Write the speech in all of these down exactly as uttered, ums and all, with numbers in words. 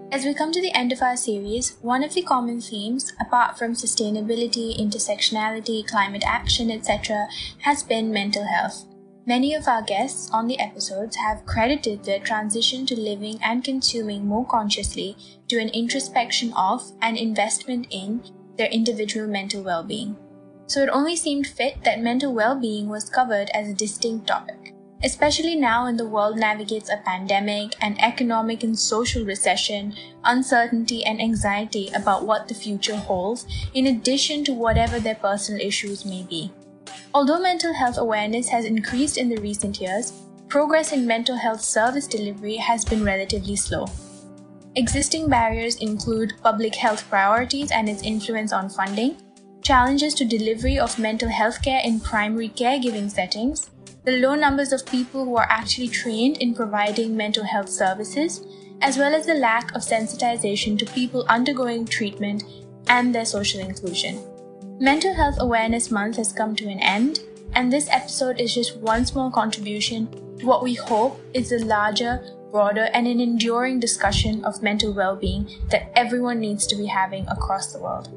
As we come to the end of our series, one of the common themes, apart from sustainability, intersectionality, climate action, et cetera, has been mental health. Many of our guests on the episodes have credited their transition to living and consuming more consciously to an introspection of and investment in their individual mental well-being. So it only seemed fit that mental well-being was covered as a distinct topic. Especially now when the world navigates a pandemic, an economic and social recession, uncertainty and anxiety about what the future holds, in addition to whatever their personal issues may be. Although mental health awareness has increased in the recent years, progress in mental health service delivery has been relatively slow. Existing barriers include public health priorities and its influence on funding, challenges to delivery of mental health care in primary caregiving settings, the low numbers of people who are actually trained in providing mental health services, as well as the lack of sensitization to people undergoing treatment and their social inclusion. Mental Health Awareness Month has come to an end, and this episode is just one small contribution to what we hope is a larger, broader, and an enduring discussion of mental well-being that everyone needs to be having across the world.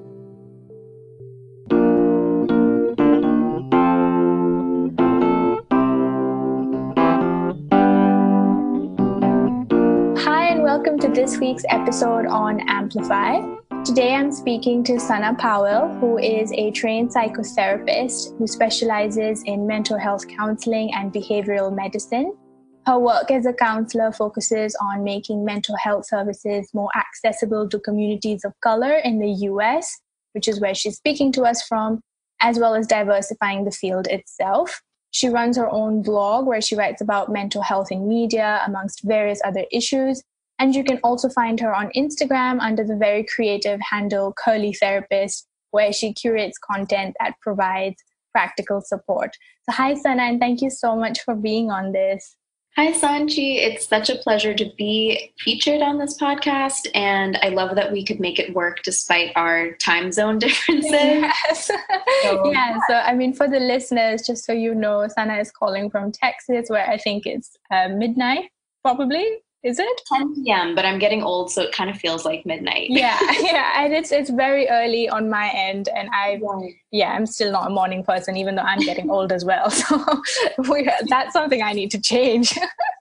Welcome to this week's episode on Amplify. Today I'm speaking to Sana Powell, who is a trained psychotherapist who specializes in mental health counseling and behavioral medicine. Her work as a counselor focuses on making mental health services more accessible to communities of color in the U S, which is where she's speaking to us from, as well as diversifying the field itself. She runs her own blog where she writes about mental health in media, amongst various other issues. And you can also find her on Instagram under the very creative handle Curly Therapist, where she curates content that provides practical support. So hi, Sana, and thank you so much for being on this. Hi, Sanchi. It's such a pleasure to be featured on this podcast, and I love that we could make it work despite our time zone differences. Yes. So, yeah, so I mean, for the listeners, just so you know, Sana is calling from Texas, where I think it's uh, midnight, probably. Is it? ten p.m., but I'm getting old, so it kind of feels like midnight. yeah, yeah, and it's it's very early on my end, and I, right. yeah, I'm still not a morning person, even though I'm getting old as well. So we, that's something I need to change.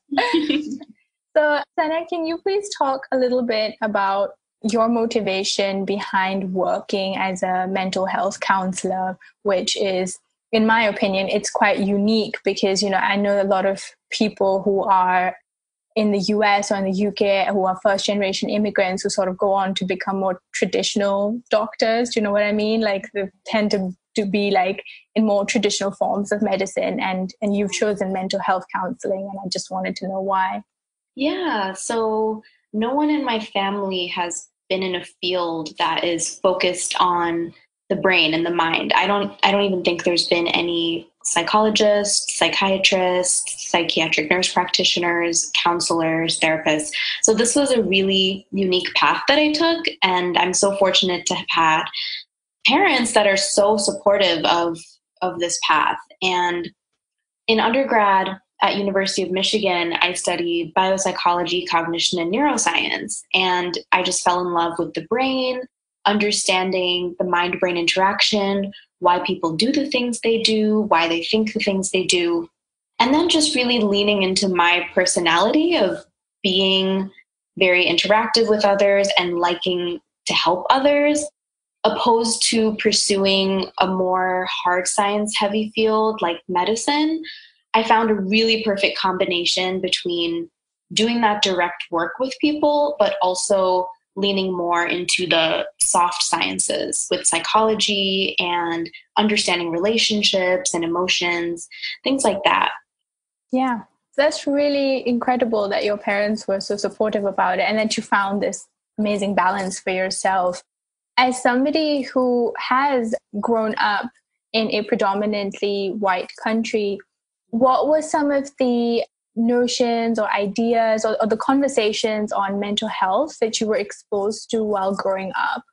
So, Sana, can you please talk a little bit about your motivation behind working as a mental health counselor, which is, in my opinion, it's quite unique because, you know, I know a lot of people who are in the U S or in the U K who are first generation immigrants who sort of go on to become more traditional doctors. Do you know what I mean? Like they tend to, to be like in more traditional forms of medicine, and, and you've chosen mental health counseling, and I just wanted to know why. Yeah, so no one in my family has been in a field that is focused on the brain and the mind. I don't I don't even think there's been any psychologists, psychiatrists, psychiatric nurse practitioners, counselors, therapists. So this was a really unique path that I took, and I'm so fortunate to have had parents that are so supportive of of this path. And in undergrad at University of Michigan, I studied biopsychology, cognition, and neuroscience, and I just fell in love with the brain, understanding the mind-brain interaction, why people do the things they do, why they think the things they do, and then just really leaning into my personality of being very interactive with others and liking to help others, opposed to pursuing a more hard science heavy field like medicine. I found a really perfect combination between doing that direct work with people, but also leaning more into the soft sciences with psychology and understanding relationships and emotions, things like that. Yeah, that's really incredible that your parents were so supportive about it and that you found this amazing balance for yourself. As somebody who has grown up in a predominantly white country, what were some of the notions or ideas or, or the conversations on mental health that you were exposed to while growing up?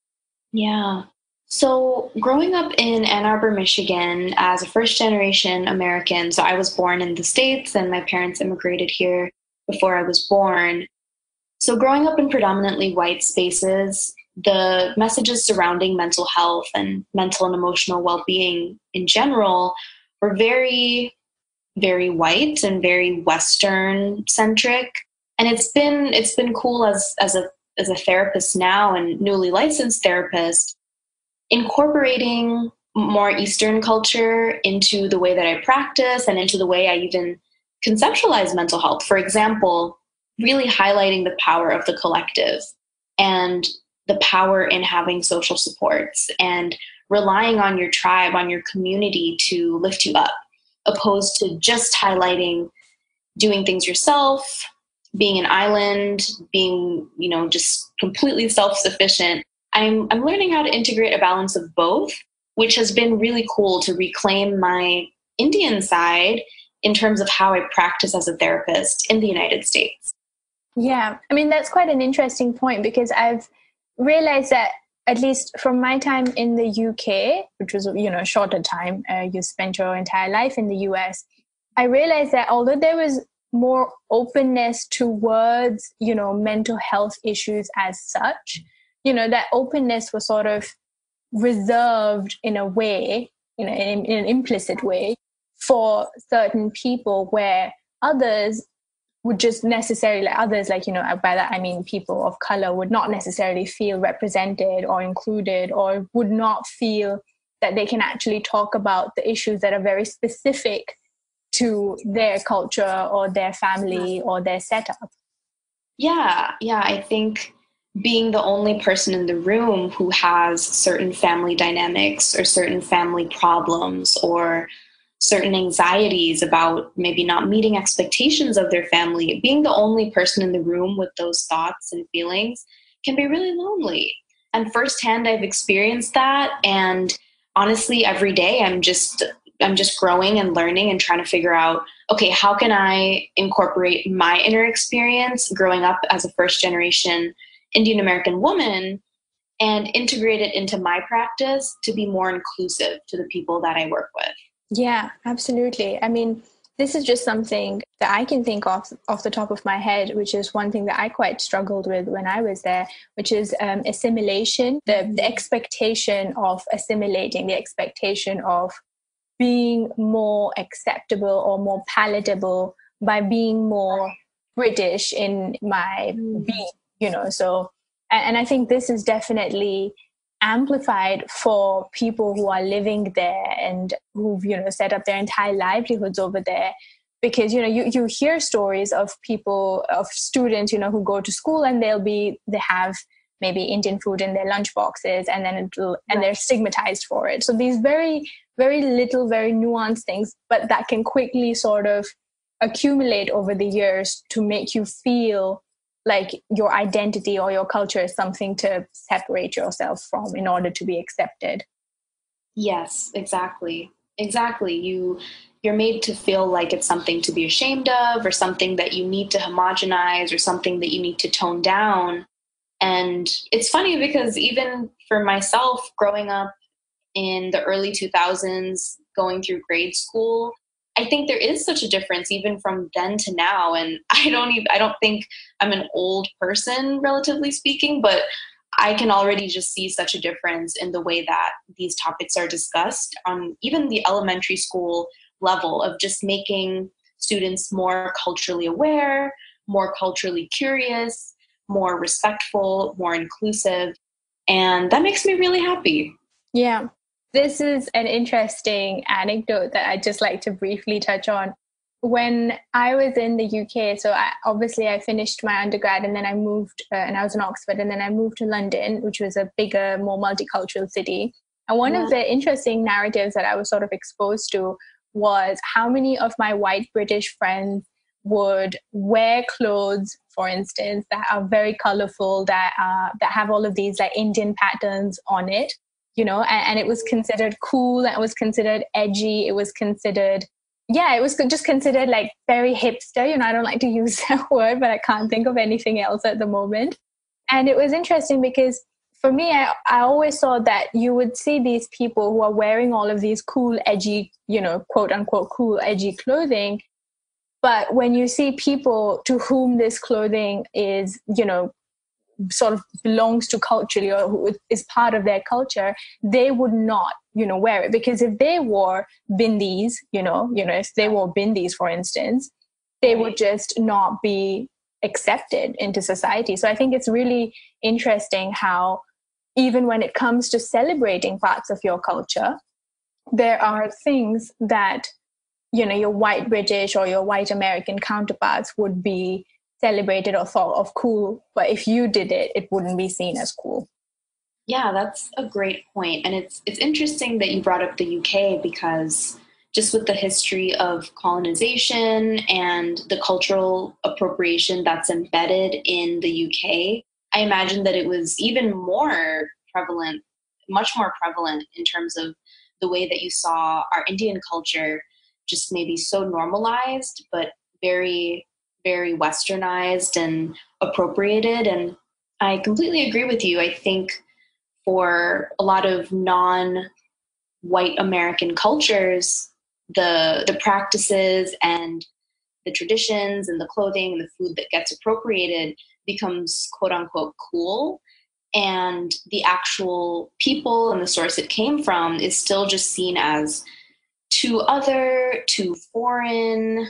Yeah. So growing up in Ann Arbor, Michigan, as a first-generation American, so I was born in the States and my parents immigrated here before I was born. So growing up in predominantly white spaces, the messages surrounding mental health and mental and emotional well-being in general were very, very white and very Western centric. And it's been it's been cool as as a as a therapist now and newly licensed therapist, incorporating more Eastern culture into the way that I practice and into the way I even conceptualize mental health. For example, really highlighting the power of the collective and the power in having social supports and relying on your tribe, on your community to lift you up, opposed to just highlighting doing things yourself, being an island, being, you know, just completely self-sufficient. I'm I'm learning how to integrate a balance of both, which has been really cool to reclaim my Indian side in terms of how I practice as a therapist in the United States. Yeah, I mean, that's quite an interesting point, because I've realized that, at least from my time in the U K, which was, you know, a shorter time, uh, you spent your entire life in the U S, I realized that although there was more openness towards, you know, mental health issues as such, you know, that openness was sort of reserved in a way, you know, in, in an implicit way for certain people, where others would just necessarily, like others, like, you know, by that I mean people of color, would not necessarily feel represented or included, or would not feel that they can actually talk about the issues that are very specific to their culture or their family or their setup. Yeah, yeah, I think being the only person in the room who has certain family dynamics or certain family problems or certain anxieties about maybe not meeting expectations of their family, being the only person in the room with those thoughts and feelings can be really lonely. And firsthand, I've experienced that. And honestly, every day I'm just I'm just growing and learning and trying to figure out, okay, how can I incorporate my inner experience growing up as a first generation Indian American woman and integrate it into my practice to be more inclusive to the people that I work with. Yeah, absolutely. I mean, this is just something that I can think of off the top of my head, which is one thing that I quite struggled with when I was there, which is um, assimilation, the, the expectation of assimilating, the expectation of being more acceptable or more palatable by being more British in my being, you know. So, and, and I think this is definitely amplified for people who are living there and who've, you know, set up their entire livelihoods over there. Because, you know, you, you hear stories of people, of students, you know, who go to school and they'll be, they have maybe Indian food in their lunch boxes, and then it'll, and they're stigmatized for it. So these very, very little, very nuanced things, but that can quickly sort of accumulate over the years to make you feel like your identity or your culture is something to separate yourself from in order to be accepted. Yes, exactly. Exactly. You you're made to feel like it's something to be ashamed of, or something that you need to homogenize, or something that you need to tone down. And it's funny because even for myself, growing up in the early two thousands, going through grade school, I think there is such a difference even from then to now. And I don't even, I don't think I'm an old person, relatively speaking, but I can already just see such a difference in the way that these topics are discussed on even the elementary school level, of just making students more culturally aware, more culturally curious, more respectful, more inclusive. And that makes me really happy. Yeah. This is an interesting anecdote that I'd just like to briefly touch on. When I was in the U K, so I, obviously I finished my undergrad and then I moved, uh, and I was in Oxford, and then I moved to London, which was a bigger, more multicultural city. And one yeah. of the interesting narratives that I was sort of exposed to was how many of my white British friends would wear clothes, for instance, that are very colorful, that uh, that have all of these like Indian patterns on it, you know, and, and it was considered cool, and it was considered edgy, it was considered, yeah, it was just considered like very hipster. You know, I don't like to use that word, but I can't think of anything else at the moment. And it was interesting because for me, I, I always saw that you would see these people who are wearing all of these cool, edgy, you know, quote unquote, cool, edgy clothing. But when you see people to whom this clothing is, you know, sort of belongs to culturally or who is part of their culture, they would not, you know, wear it. Because if they wore bindis, you know, you know, if they wore bindis, for instance, they would just not be accepted into society. So I think it's really interesting how even when it comes to celebrating parts of your culture, there are things that, you know, your white British or your white American counterparts would be celebrated or thought of cool, but if you did it, it wouldn't be seen as cool. Yeah, that's a great point. And it's it's interesting that you brought up the U K, because just with the history of colonization and the cultural appropriation that's embedded in the U K, I imagine that it was even more prevalent, much more prevalent in terms of the way that you saw our Indian culture just maybe so normalized, but very, very westernized and appropriated. And I completely agree with you. I think for a lot of non-white American cultures, the the practices and the traditions and the clothing and the food that gets appropriated becomes quote unquote cool. And the actual people and the source it came from is still just seen as too other, too foreign,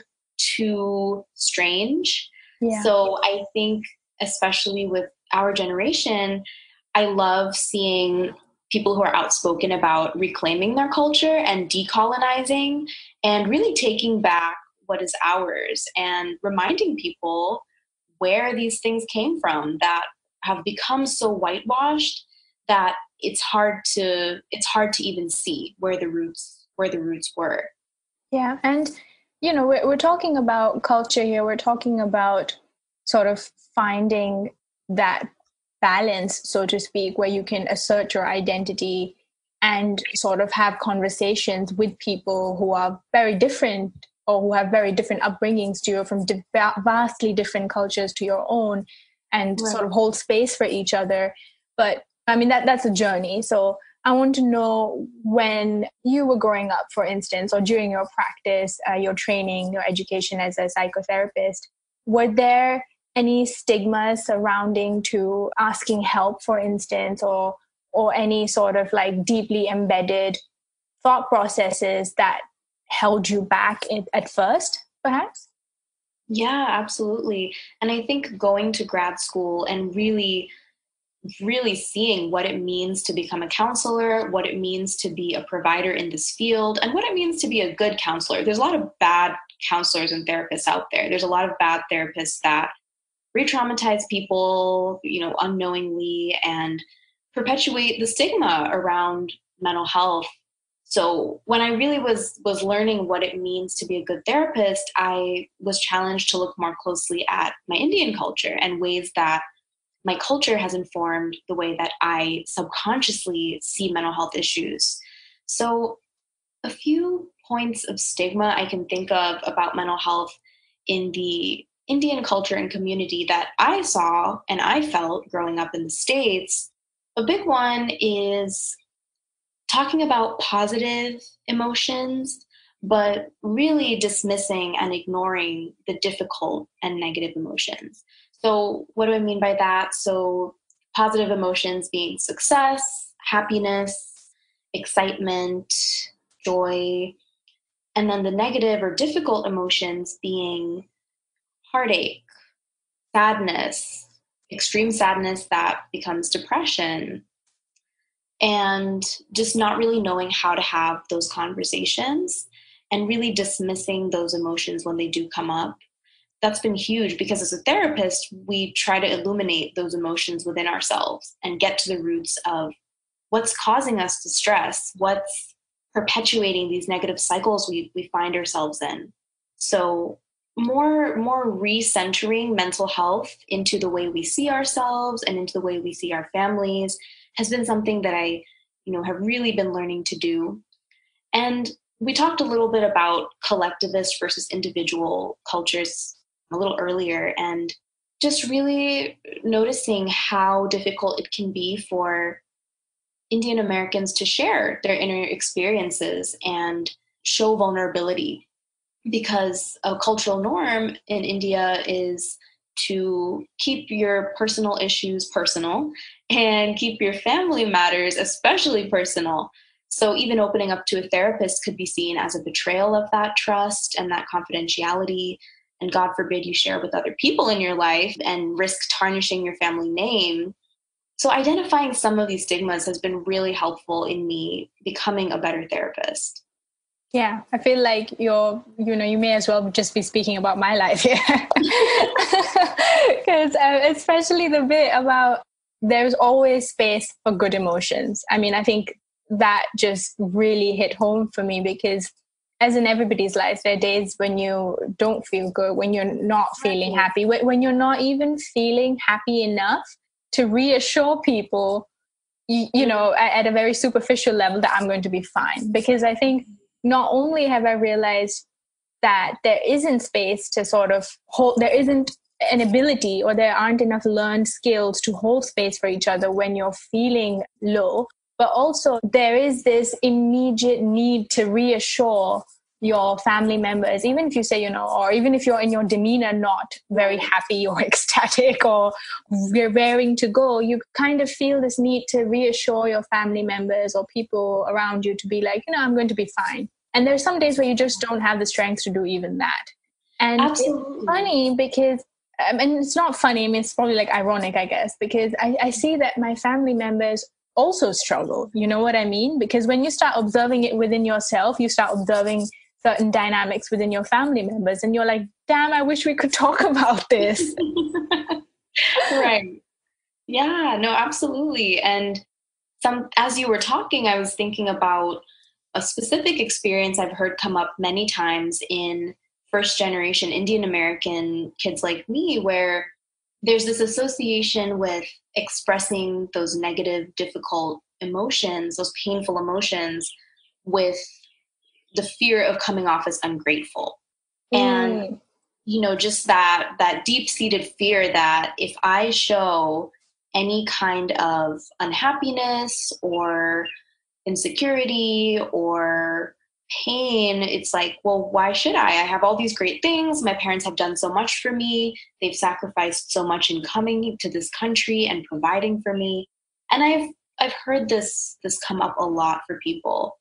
too strange. Yeah. So I think, especially with our generation, I love seeing people who are outspoken about reclaiming their culture and decolonizing and really taking back what is ours and reminding people where these things came from that have become so whitewashed that it's hard to it's hard to even see where the roots where the roots were. Yeah, and you know, we're, we're talking about culture here. We're talking about sort of finding that balance, so to speak, where you can assert your identity and sort of have conversations with people who are very different or who have very different upbringings to you, from di- vastly different cultures to your own, and right. sort of hold space for each other. But I mean, that that's a journey. So I want to know, when you were growing up, for instance, or during your practice, uh, your training, your education as a psychotherapist, were there any stigma surrounding to asking help, for instance, or or any sort of like deeply embedded thought processes that held you back in, at first, perhaps? Yeah, absolutely. And I think going to grad school and really really seeing what it means to become a counselor, what it means to be a provider in this field, and what it means to be a good counselor. There's a lot of bad counselors and therapists out there. There's a lot of bad therapists that re-traumatize people, you know, unknowingly, and perpetuate the stigma around mental health. So when I really was was learning what it means to be a good therapist, I was challenged to look more closely at my Indian culture and ways that my culture has informed the way that I subconsciously see mental health issues. So a few points of stigma I can think of about mental health in the Indian culture and community that I saw and I felt growing up in the States. A big one is talking about positive emotions, but really dismissing and ignoring the difficult and negative emotions. So what do I mean by that? So positive emotions being success, happiness, excitement, joy, and then the negative or difficult emotions being heartache, sadness, extreme sadness that becomes depression, and just not really knowing how to have those conversations and really dismissing those emotions when they do come up. That's been huge, because as a therapist, we try to illuminate those emotions within ourselves and get to the roots of what's causing us to stress, what's perpetuating these negative cycles we, we find ourselves in. So more, more recentering mental health into the way we see ourselves and into the way we see our families has been something that I, you know, have really been learning to do. And we talked a little bit about collectivist versus individual cultures a little earlier, and just really noticing how difficult it can be for Indian Americans to share their inner experiences and show vulnerability. because a cultural norm in India is to keep your personal issues personal and keep your family matters especially personal. So even opening up to a therapist could be seen as a betrayal of that trust and that confidentiality. And God forbid you share with other people in your life and risk tarnishing your family name. So identifying some of these stigmas has been really helpful in me becoming a better therapist. Yeah, I feel like you're, you know, you may as well just be speaking about my life here. Because uh, especially the bit about there's always space for good emotions. I mean, I think that just really hit home for me because as in everybody's life, there are days when you don't feel good, when you're not feeling happy, when you're not even feeling happy enough to reassure people, you, you know, at, at a very superficial level that I'm going to be fine. Because I think not only have I realized that there isn't space to sort of hold, there isn't an ability or there aren't enough learned skills to hold space for each other when you're feeling low, but also there is this immediate need to reassure your family members, even if you say, you know, or even if you're in your demeanor not very happy or ecstatic or you're raring to go, you kind of feel this need to reassure your family members or people around you to be like, you know, I'm going to be fine. And there's some days where you just don't have the strength to do even that. And Absolutely. It's funny because, I mean, it's not funny, I mean, it's probably like ironic, I guess, because I, I see that my family members also struggle. You know what I mean? Because when you start observing it within yourself, you start observing certain dynamics within your family members and you're like, damn, I wish we could talk about this. Right. Yeah, no, absolutely. And some, as you were talking, I was thinking about a specific experience I've heard come up many times in first generation Indian American kids like me, where there's this association with expressing those negative, difficult emotions, those painful emotions, with the fear of coming off as ungrateful. Mm. And, you know, just that, that deep-seated fear that if I show any kind of unhappiness or insecurity or pain, it's like, well, why should I? I have all these great things. My parents have done so much for me. They've sacrificed so much in coming to this country and providing for me. And I've I've heard this this come up a lot for people.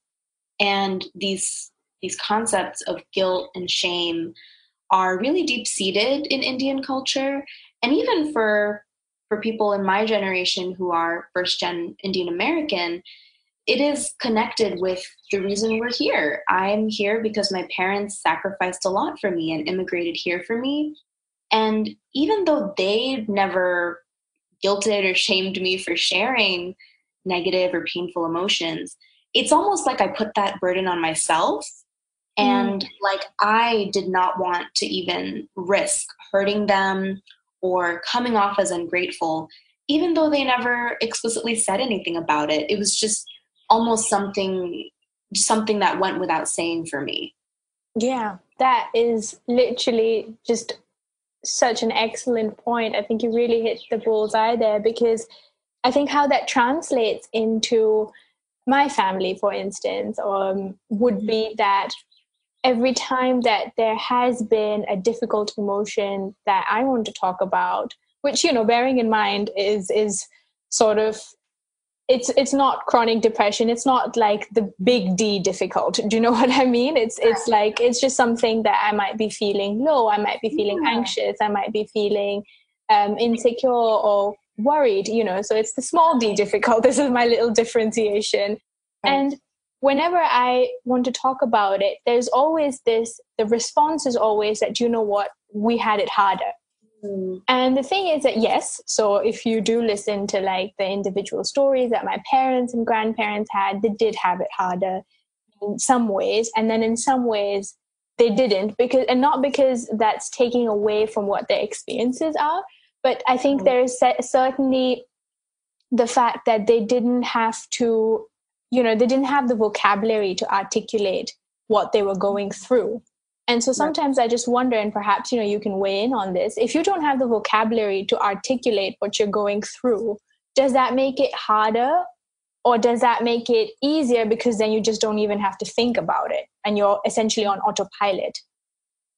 And these these concepts of guilt and shame are really deep-seated in Indian culture. And even for for people in my generation who are first-gen Indian American, it is connected with the reason we're here. I'm here because my parents sacrificed a lot for me and immigrated here for me. And even though they never guilted or shamed me for sharing negative or painful emotions, it's almost like I put that burden on myself. And mm. like I did not want to even risk hurting them or coming off as ungrateful, even though they never explicitly said anything about it. It was just almost something something that went without saying for me. Yeah, that is literally just such an excellent point. I think you really hit the bullseye there, because I think how that translates into my family, for instance, um, would be that every time that there has been a difficult emotion that I want to talk about, which, you know, bearing in mind is is sort of, it's it's not chronic depression. It's not like the big D difficult. Do you know what I mean? It's it's like, it's just something that I might be feeling low. I might be feeling yeah. anxious. I might be feeling um, insecure or worried, you know. So it's the small D difficult. This is my little differentiation. Right. And whenever I want to talk about it, there's always this, the response is always that, you know what, we had it harder. Mm. And the thing is that, yes, so if you do listen to like the individual stories that my parents and grandparents had, they did have it harder in some ways. And then in some ways they didn't, because, and not because that's taking away from what their experiences are. But I think mm. there is certainly the fact that they didn't have to, you know, they didn't have the vocabulary to articulate what they were going through. And so sometimes I just wonder, and perhaps, you know, you can weigh in on this, if you don't have the vocabulary to articulate what you're going through, does that make it harder, or does that make it easier because then you just don't even have to think about it and you're essentially on autopilot?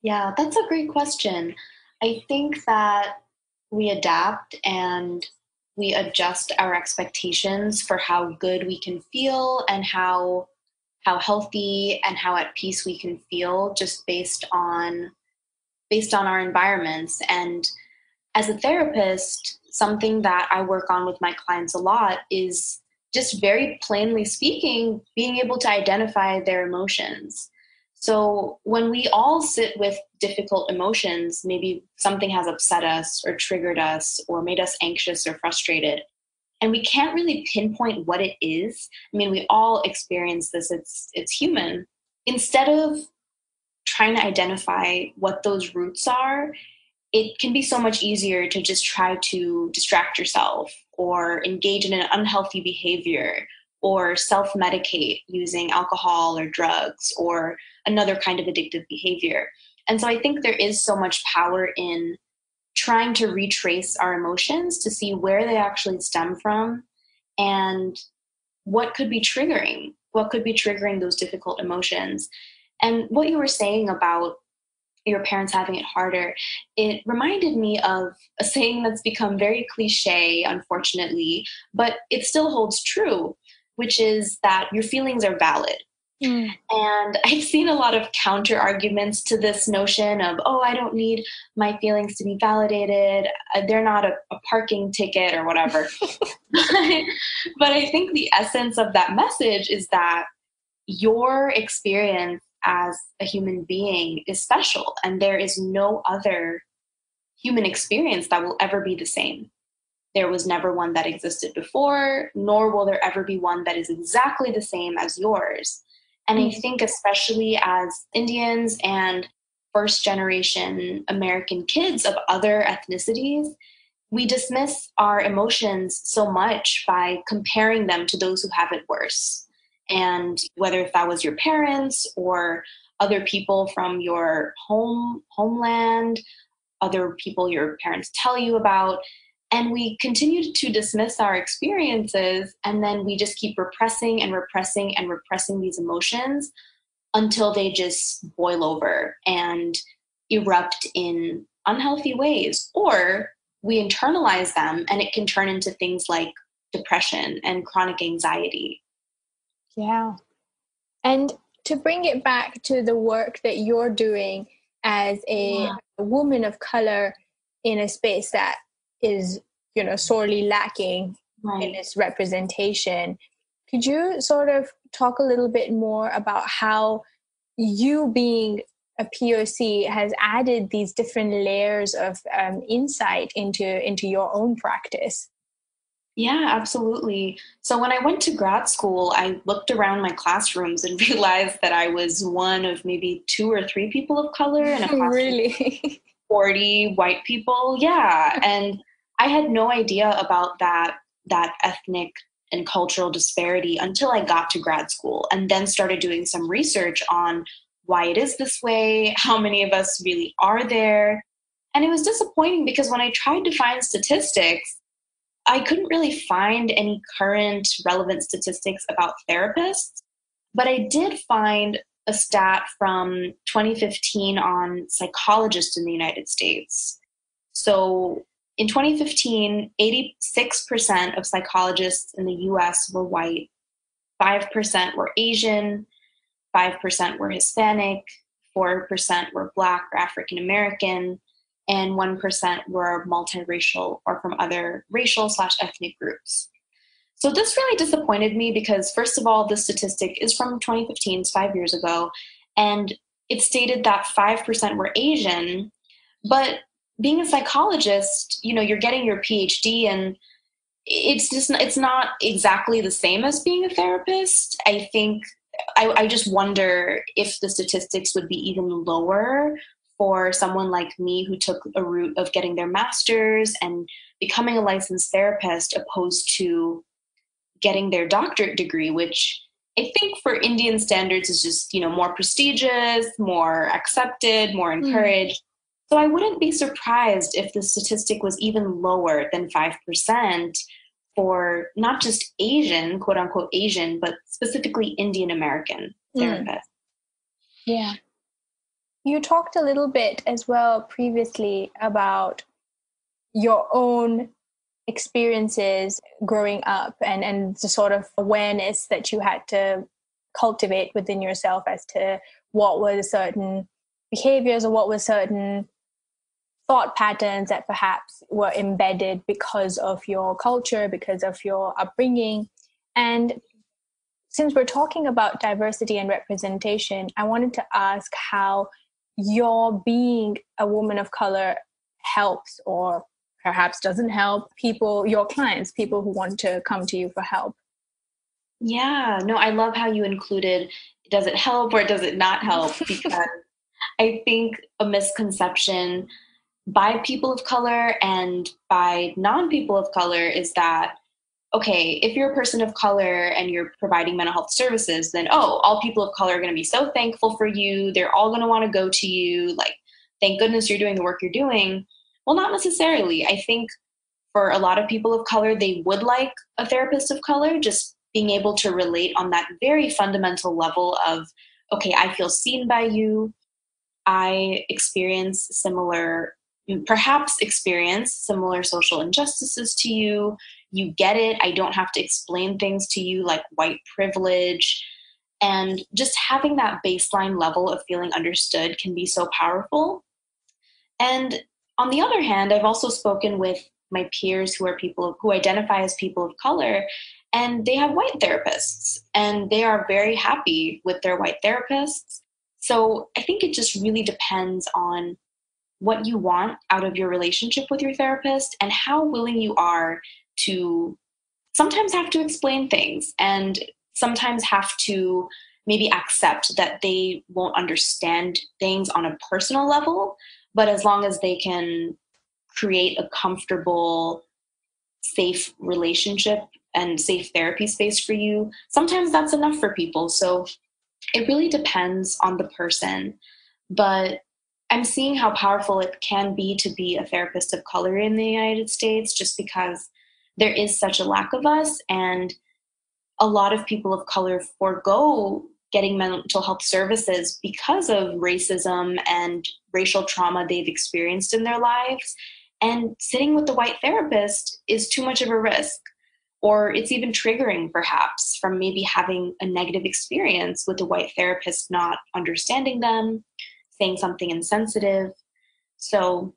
Yeah, that's a great question. I think that we adapt and we adjust our expectations for how good we can feel and how how healthy and how at peace we can feel just based on based on our environments. And as a therapist, something that I work on with my clients a lot is just very plainly speaking, being able to identify their emotions. So when we all sit with difficult emotions, maybe something has upset us or triggered us or made us anxious or frustrated, and we can't really pinpoint what it is. I mean, we all experience this. It's it's human. Instead of trying to identify what those roots are, it can be so much easier to just try to distract yourself or engage in an unhealthy behavior or self medicate using alcohol or drugs or another kind of addictive behavior. And so I think there is so much power in trying to retrace our emotions to see where they actually stem from and what could be triggering, what could be triggering those difficult emotions. And what you were saying about your parents having it harder, it reminded me of a saying that's become very cliche, unfortunately, but it still holds true, which is that your feelings are valid. Mm. And I've seen a lot of counter arguments to this notion of, oh, I don't need my feelings to be validated. They're not a, a parking ticket or whatever. But I think the essence of that message is that your experience as a human being is special, and there is no other human experience that will ever be the same. There was never one that existed before, nor will there ever be one that is exactly the same as yours. And I think especially as Indians and first generation American kids of other ethnicities, we dismiss our emotions so much by comparing them to those who have it worse. And whether if that was your parents or other people from your home homeland, other people your parents tell you about, and we continue to dismiss our experiences, and then we just keep repressing and repressing and repressing these emotions until they just boil over and erupt in unhealthy ways, or we internalize them and it can turn into things like depression and chronic anxiety. Yeah. And to bring it back to the work that you're doing as a yeah. woman of color in a space that is, you know, sorely lacking right. in its representation, could you sort of talk a little bit more about how you being a P O C has added these different layers of um, insight into, into your own practice? Yeah, absolutely. So when I went to grad school, I looked around my classrooms and realized that I was one of maybe two or three people of color in a classroom really? of forty white people. Yeah. And I had no idea about that, that ethnic and cultural disparity until I got to grad school, and then started doing some research on why it is this way, how many of us really are there. And it was disappointing because when I tried to find statistics, I couldn't really find any current relevant statistics about therapists, but I did find a stat from twenty fifteen on psychologists in the United States. So in twenty fifteen, eighty-six percent of psychologists in the U S were white, five percent were Asian, five percent were Hispanic, four percent were Black or African American, and one percent were multiracial or from other racial slash ethnic groups. So this really disappointed me because, first of all, the statistic is from twenty fifteen, it's five years ago, and it stated that five percent were Asian. But being a psychologist, you know, you're getting your P H D, and it's just, it's not exactly the same as being a therapist. I think, I, I just wonder if the statistics would be even lower for someone like me who took a route of getting their master's and becoming a licensed therapist opposed to getting their doctorate degree, which I think for Indian standards is just, you know, more prestigious, more accepted, more encouraged. Mm. So I wouldn't be surprised if the statistic was even lower than five percent for not just Asian, quote unquote Asian, but specifically Indian American therapists. Mm. Yeah. You talked a little bit as well previously about your own experiences growing up and, and the sort of awareness that you had to cultivate within yourself as to what were certain behaviors or what were certain thought patterns that perhaps were embedded because of your culture, because of your upbringing. And since we're talking about diversity and representation, I wanted to ask how your being a woman of color helps or perhaps doesn't help people, your clients, people who want to come to you for help. Yeah, no, I love how you included does it help or does it not help? Because I think a misconception by people of color and by non-people of color is that, okay, if you're a person of color and you're providing mental health services, then, oh, all people of color are going to be so thankful for you. They're all going to want to go to you. Like, thank goodness you're doing the work you're doing. Well, not necessarily. I think for a lot of people of color, they would like a therapist of color, just being able to relate on that very fundamental level of, okay, I feel seen by you. I experience similar, perhaps experience similar social injustices to you. You get it. I don't have to explain things to you like white privilege. And just having that baseline level of feeling understood can be so powerful. And on the other hand, I've also spoken with my peers who are people who identify as people of color, and they have white therapists, and they are very happy with their white therapists. So I think it just really depends on what you want out of your relationship with your therapist and how willing you are to sometimes have to explain things and sometimes have to maybe accept that they won't understand things on a personal level, but as long as they can create a comfortable, safe relationship and safe therapy space for you, sometimes that's enough for people. So it really depends on the person, but I'm seeing how powerful it can be to be a therapist of color in the United States, just because there is such a lack of us, and a lot of people of color forego getting mental health services because of racism and racial trauma they've experienced in their lives. And sitting with the white therapist is too much of a risk, or it's even triggering perhaps from maybe having a negative experience with a white therapist not understanding them, saying something insensitive. So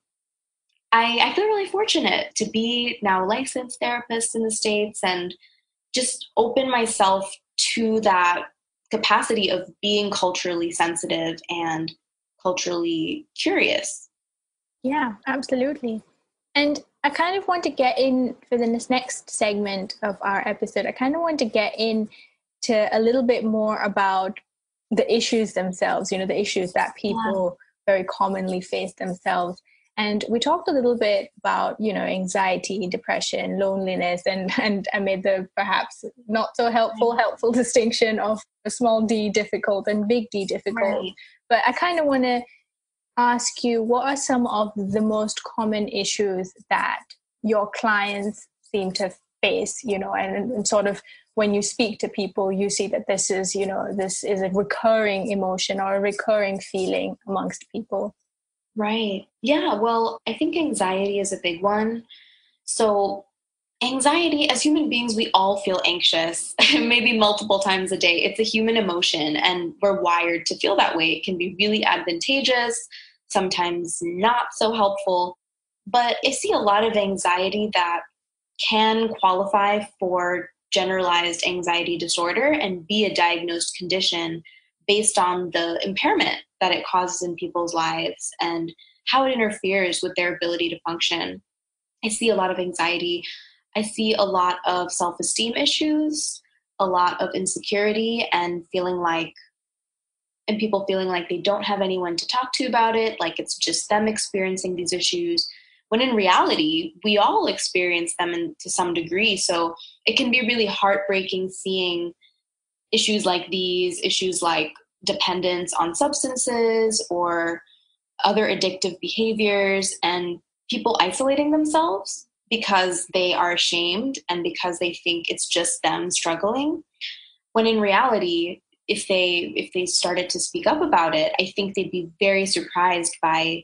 I, I feel really fortunate to be now a licensed therapist in the States and just open myself to that capacity of being culturally sensitive and culturally curious. Yeah, absolutely. And I kind of want to get in for this next segment of our episode. I kind of want to get in to a little bit more about the issues themselves, you know, the issues that people yeah. very commonly face themselves. And we talked a little bit about, you know, anxiety, depression, loneliness, and, and I made the perhaps not so helpful, right. helpful distinction of a small d difficult and big D difficult. Right. But I kind of want to ask you, what are some of the most common issues that your clients seem to face, you know, and, and sort of when you speak to people, you see that this is, you know, this is a recurring emotion or a recurring feeling amongst people. Right. Yeah. Well, I think anxiety is a big one. So anxiety, as human beings, we all feel anxious, maybe multiple times a day. It's a human emotion and we're wired to feel that way. It can be really advantageous, sometimes not so helpful. But I see a lot of anxiety that can qualify for generalized anxiety disorder and be a diagnosed condition based on the impairment that it causes in people's lives and how it interferes with their ability to function. I see a lot of anxiety. I see a lot of self-esteem issues, a lot of insecurity and feeling like, and people feeling like they don't have anyone to talk to about it, like it's just them experiencing these issues, when in reality, we all experience them in, to some degree. So it can be really heartbreaking seeing issues like these, issues like dependence on substances or other addictive behaviors, and people isolating themselves because they are ashamed and because they think it's just them struggling. When in reality, if they if they started to speak up about it, I think they'd be very surprised by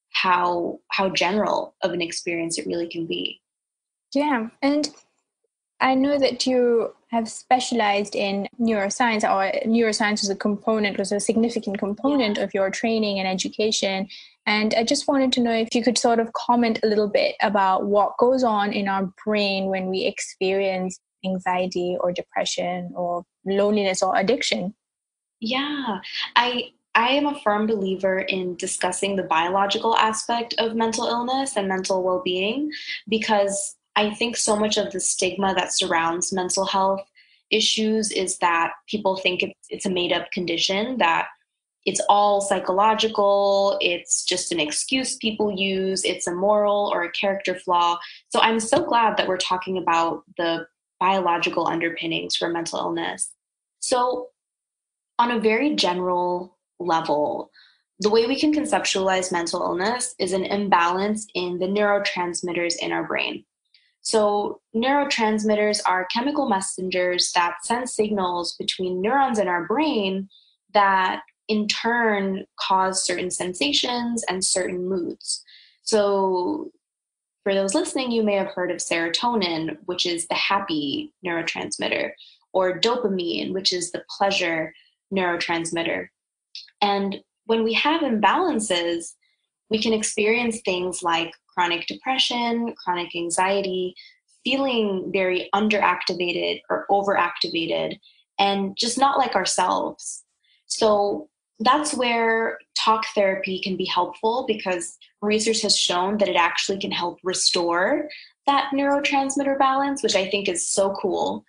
how how general of an experience it really can be. Yeah, and I know that you have specialized in neuroscience, or neuroscience was a component, was a significant component Yeah. of your training and education. And I just wanted to know if you could sort of comment a little bit about what goes on in our brain when we experience anxiety or depression or loneliness or addiction. Yeah, I I am a firm believer in discussing the biological aspect of mental illness and mental well-being, because I think so much of the stigma that surrounds mental health issues is that people think it's, it's a made-up condition, that it's all psychological, it's just an excuse people use, it's a moral or a character flaw. So I'm so glad that we're talking about the biological underpinnings for mental illness. So on a very general level, the way we can conceptualize mental illness is an imbalance in the neurotransmitters in our brain. So, neurotransmitters are chemical messengers that send signals between neurons in our brain that in turn cause certain sensations and certain moods. So, for those listening, you may have heard of serotonin, which is the happy neurotransmitter, or dopamine, which is the pleasure neurotransmitter. And when we have imbalances, we can experience things like chronic depression, chronic anxiety, feeling very underactivated or overactivated, and just not like ourselves. So that's where talk therapy can be helpful, because research has shown that it actually can help restore that neurotransmitter balance, which I think is so cool.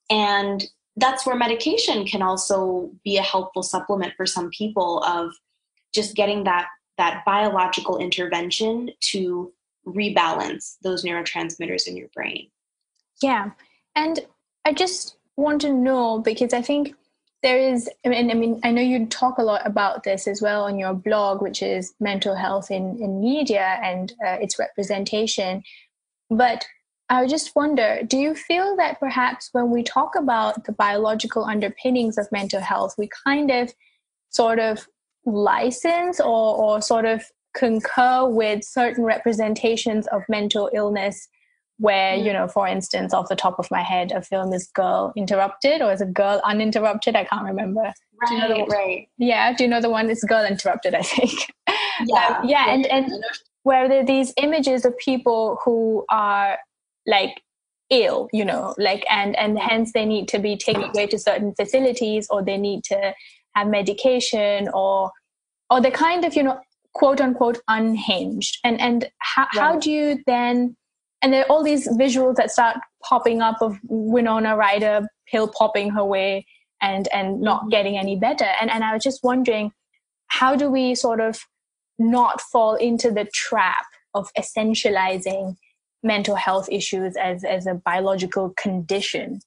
And that's where medication can also be a helpful supplement for some people, of just getting that that biological intervention to rebalance those neurotransmitters in your brain. Yeah. And I just want to know, because I think there is, and I mean, I know you talk a lot about this as well on your blog, which is mental health in, in media and uh, its representation. But I just wonder, do you feel that perhaps when we talk about the biological underpinnings of mental health, we kind of sort of license or, or sort of concur with certain representations of mental illness where, you know, for instance, off the top of my head, a film is Girl Interrupted, or is it Girl Uninterrupted? I can't remember. Right, Do you know the, right. Yeah, do you know the one? It's Girl Interrupted, I think. Yeah. um, yeah, and, and where there are these images of people who are like ill, you know, like, and, and hence they need to be taken away to certain facilities, or they need to have medication, or, or they're kind of, you know, quote unquote unhinged. And, and how, right. how do you then, and there are all these visuals that start popping up of Winona Ryder pill popping her way and, and not mm-hmm. getting any better. And, and I was just wondering, how do we sort of not fall into the trap of essentializing mental health issues as, as a biological condition?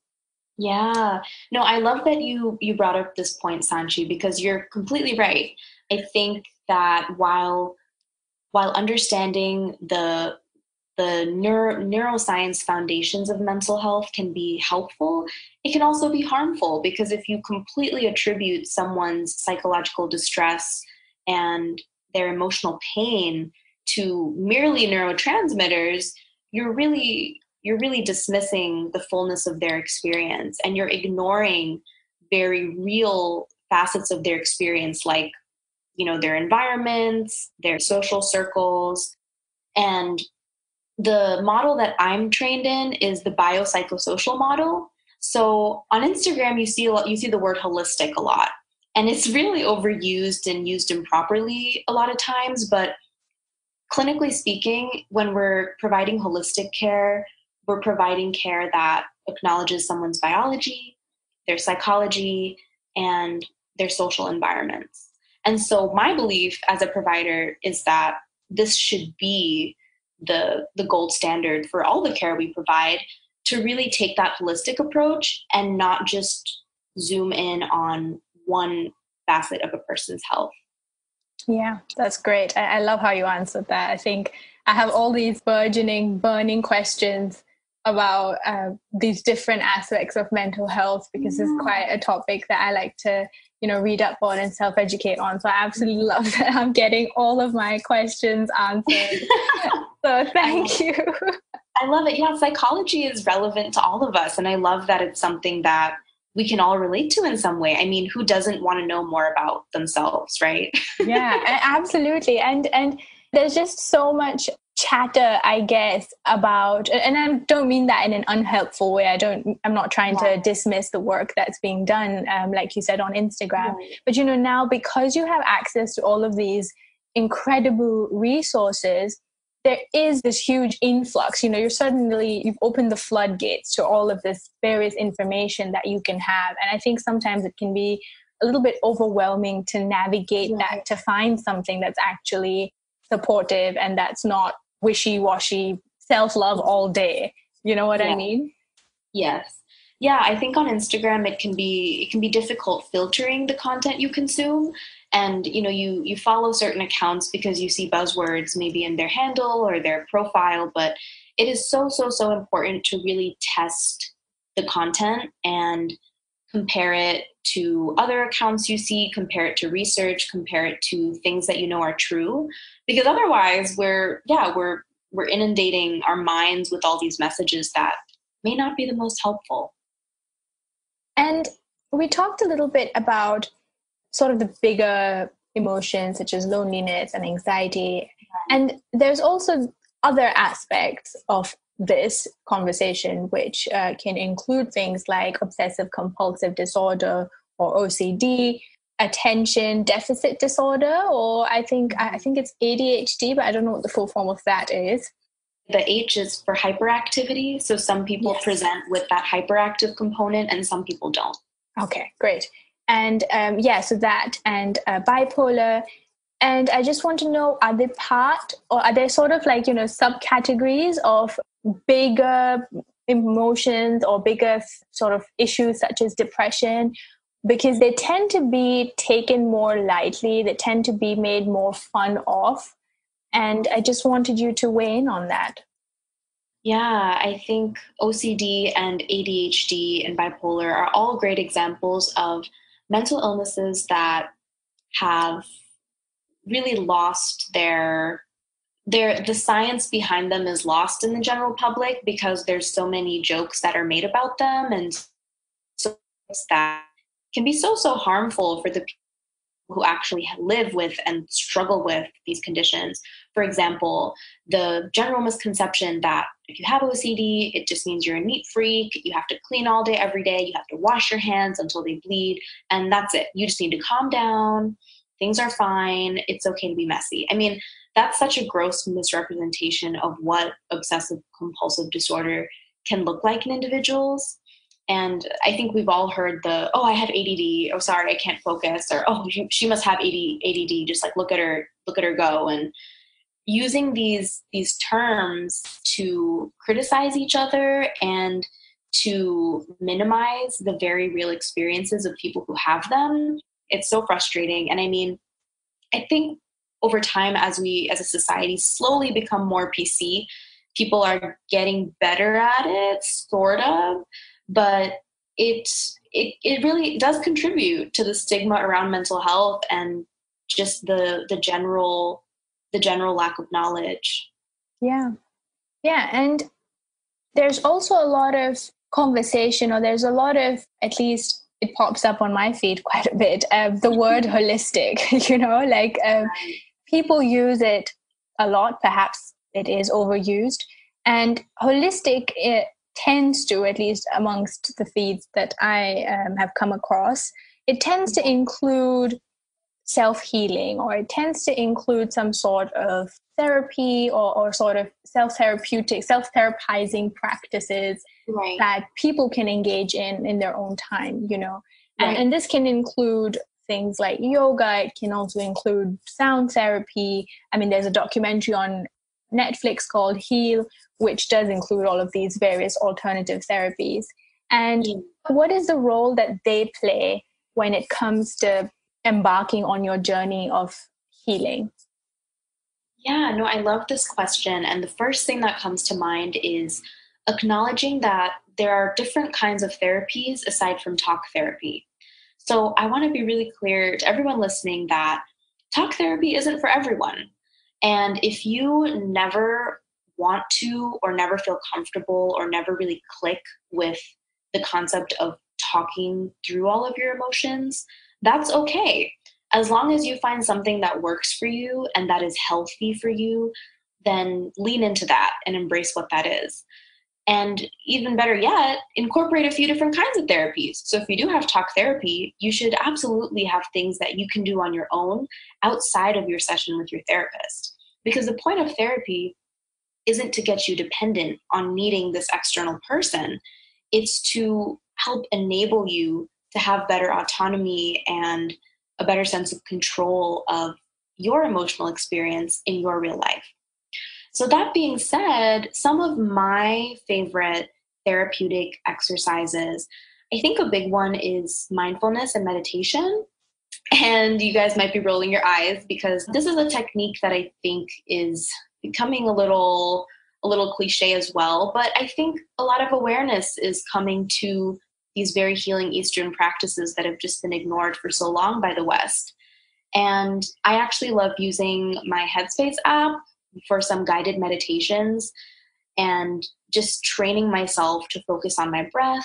Yeah, no, I love that you, you brought up this point, Sanchi, because you're completely right. I think that while, while understanding the the neuro, neuroscience foundations of mental health can be helpful, it can also be harmful, because if you completely attribute someone's psychological distress and their emotional pain to merely neurotransmitters, you're really you're really dismissing the fullness of their experience, and you're ignoring very real facets of their experience, like, you know, their environments, their social circles. And the model that I'm trained in is the biopsychosocial model. So on Instagram, you see a lot, you see the word holistic a lot, and it's really overused and used improperly a lot of times. But clinically speaking, when we're providing holistic care, we're providing care that acknowledges someone's biology, their psychology, and their social environments. And so my belief as a provider is that this should be the the gold standard for all the care we provide, to really take that holistic approach and not just zoom in on one facet of a person's health. Yeah, that's great. I, I love how you answered that. I think I have all these burgeoning, burning questions about uh, these different aspects of mental health, because yeah. it's quite a topic that I like to, you know, read up on and self-educate on. So I absolutely love that I'm getting all of my questions answered. So thank you. I love it. Yeah, psychology is relevant to all of us. And I love that it's something that we can all relate to in some way. I mean, who doesn't want to know more about themselves, right? Yeah, absolutely. And and there's just so much chatter, I guess, about, and I don't mean that in an unhelpful way. I don't, I'm not trying yeah. to dismiss the work that's being done, um, like you said, on Instagram. Right. But, you know, now because you have access to all of these incredible resources, there is this huge influx. You know, you're suddenly, you've opened the floodgates to all of this various information that you can have. And I think sometimes it can be a little bit overwhelming to navigate yeah. that, to find something that's actually supportive and that's not wishy-washy self-love all day. You know what yeah. I mean? Yes. Yeah, I think on Instagram it can be it can be difficult filtering the content you consume. And you know, you you follow certain accounts because you see buzzwords maybe in their handle or their profile, but it is so, so, so important to really test the content and compare it to other accounts you see, compare it to research, compare it to things that you know are true. Because otherwise we're, yeah, we're, we're inundating our minds with all these messages that may not be the most helpful. And we talked a little bit about sort of the bigger emotions such as loneliness and anxiety. And there's also other aspects of this conversation, which uh, can include things like obsessive compulsive disorder or O C D, attention deficit disorder, or I think I think it's A D H D, but I don't know what the full form of that is. The H is for hyperactivity. So some people yes. present with that hyperactive component and some people don't. Okay, great. And um, yeah, so that and uh, bipolar. And I just want to know, are they part or are they sort of like, you know, subcategories of bigger emotions or bigger sort of issues such as depression? Because they tend to be taken more lightly. They tend to be made more fun of. And I just wanted you to weigh in on that. Yeah, I think O C D and A D H D and bipolar are all great examples of mental illnesses that have really lost their their the science behind them is lost in the general public because there's so many jokes that are made about them, and so that can be so so harmful for the people who actually live with and struggle with these conditions. For example, the general misconception that if you have O C D, it just means you're a neat freak. You have to clean all day, every day. You have to wash your hands until they bleed. And that's it. You just need to calm down. Things are fine. It's okay to be messy. I mean, that's such a gross misrepresentation of what obsessive compulsive disorder can look like in individuals. And I think we've all heard the, oh, I have A D D. Oh, sorry, I can't focus. Or, oh, she, she must have A D D. Just like, look at her, look at her go. And using these, these terms to criticize each other and to minimize the very real experiences of people who have them, it's so frustrating. And I mean, I think over time, as we, as a society, slowly become more P C, people are getting better at it, sort of. But it, it it really does contribute to the stigma around mental health and just the the general the general lack of knowledge. Yeah, yeah, and there's also a lot of conversation, or there's a lot of, at least it pops up on my feed quite a bit, uh, the word holistic. You know, like uh, people use it a lot. Perhaps it is overused, and holistic. It, tends to, at least amongst the feeds that I um, have come across, it tends to include self-healing, or it tends to include some sort of therapy or, or sort of self-therapeutic, self-therapizing practices right. that people can engage in in their own time, you know. Right. And, and this can include things like yoga. It can also include sound therapy. I mean, there's a documentary on Netflix called Heal, which does include all of these various alternative therapies. And mm. what is the role that they play when it comes to embarking on your journey of healing? Yeah, no, I love this question. And the first thing that comes to mind is acknowledging that there are different kinds of therapies aside from talk therapy. So I want to be really clear to everyone listening that talk therapy isn't for everyone. And if you never want to, or never feel comfortable, or never really click with the concept of talking through all of your emotions, that's okay. As long as you find something that works for you and that is healthy for you, then lean into that and embrace what that is. And even better yet, incorporate a few different kinds of therapies. So if you do have talk therapy, you should absolutely have things that you can do on your own outside of your session with your therapist. Because the point of therapy isn't to get you dependent on needing this external person. It's to help enable you to have better autonomy and a better sense of control of your emotional experience in your real life. So that being said, some of my favorite therapeutic exercises, I think a big one is mindfulness and meditation. And you guys might be rolling your eyes because this is a technique that I think is becoming a little a little cliche as well. But I think a lot of awareness is coming to these very healing Eastern practices that have just been ignored for so long by the West. And I actually love using my Headspace app for some guided meditations and just training myself to focus on my breath,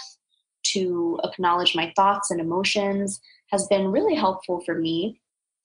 to acknowledge my thoughts and emotions has been really helpful for me.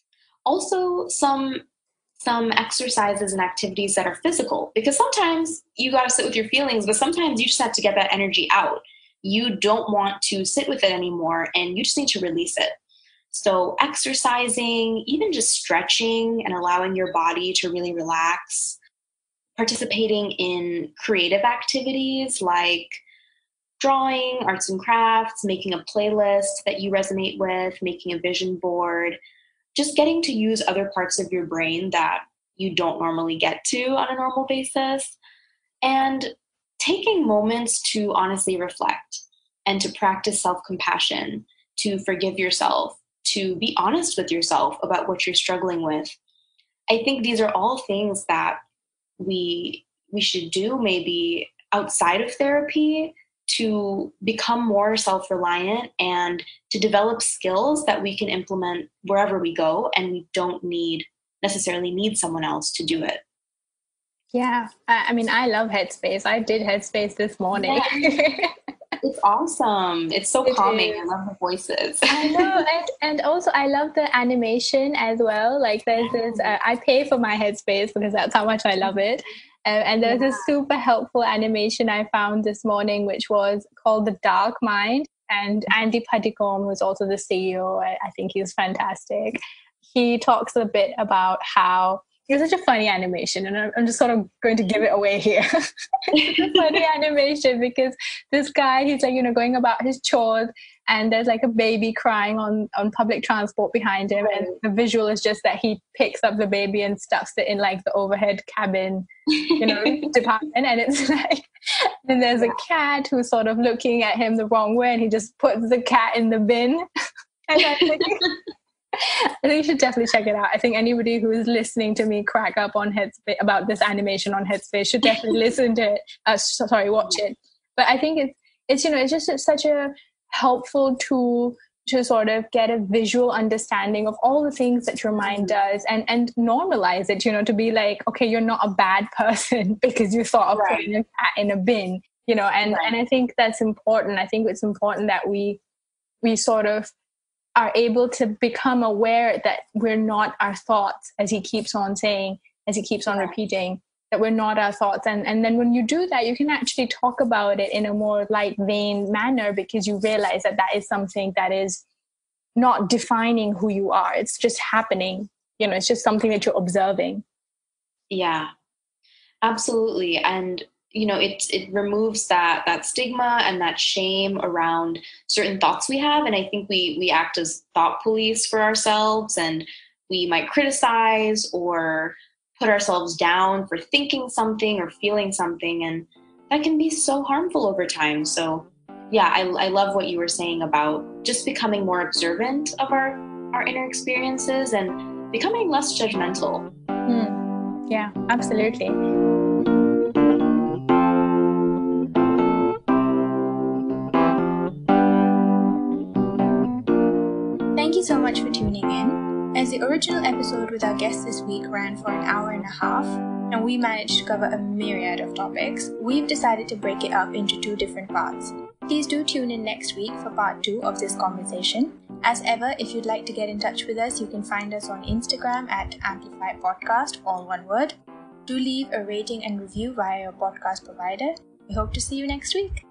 Also, some some exercises and activities that are physical, because sometimes you got to sit with your feelings, but sometimes you just have to get that energy out. You don't want to sit with it anymore and you just need to release it. So exercising, even just stretching and allowing your body to really relax, participating in creative activities like drawing, arts and crafts, making a playlist that you resonate with, making a vision board, just getting to use other parts of your brain that you don't normally get to on a normal basis, and taking moments to honestly reflect and to practice self-compassion, to forgive yourself, to be honest with yourself about what you're struggling with. I think these are all things that we we should do maybe outside of therapy to become more self-reliant and to develop skills that we can implement wherever we go, and we don't need necessarily need someone else to do it. Yeah, I, I mean, I love Headspace. I did Headspace this morning. Yeah. It's awesome. It's so It calming. is. I love the voices. I know, and, and also I love the animation as well. Like there's this, uh, I pay for my Headspace because that's how much I love it. Um, and there's Yeah. a super helpful animation I found this morning, which was called The Dark Mind. And Andy Padicone, who's also the C E O, I, I think he's fantastic. He talks a bit about how it's such a funny animation, and I'm, I'm just sort of going to give it away here. It's a funny animation because this guy, he's like, you know, going about his chores, and there's like a baby crying on, on public transport behind him. And the visual is just that he picks up the baby and stuffs it in like the overhead cabin, you know, department. And it's like, and there's a cat who's sort of looking at him the wrong way, and he just puts the cat in the bin. And I'm like, I think you should definitely check it out. I think anybody who is listening to me crack up on Headspace about this animation on Headspace should definitely listen to it. Uh, sorry, watch it. But I think it's, it's you know, it's just such a helpful tool to sort of get a visual understanding of all the things that your mind does, and, and normalize it, you know, to be like, okay, you're not a bad person because you thought of Right. putting a cat in a bin, you know, and, Right. and I think that's important. I think it's important that we we sort of are able to become aware that we're not our thoughts, as he keeps on saying, as he keeps on Yeah. repeating, that we're not our thoughts. And, and then when you do that, you can actually talk about it in a more light vein manner, because you realize that that is something that is not defining who you are. It's just happening. You know, it's just something that you're observing. Yeah, absolutely. And you know, it it removes that that stigma and that shame around certain thoughts we have. And I think we we act as thought police for ourselves, and we might criticize or put ourselves down for thinking something or feeling something, and that can be so harmful over time. So yeah, I, I love what you were saying about just becoming more observant of our our inner experiences and becoming less judgmental. Hmm. Yeah, absolutely. you so much for tuning in. As the original episode with our guest this week ran for an hour and a half, and we managed to cover a myriad of topics, we've decided to break it up into two different parts. Please do tune in next week for part two of this conversation. As ever, if you'd like to get in touch with us, you can find us on Instagram at Amplify Podcast, all one word. Do leave a rating and review via your podcast provider. We hope to see you next week.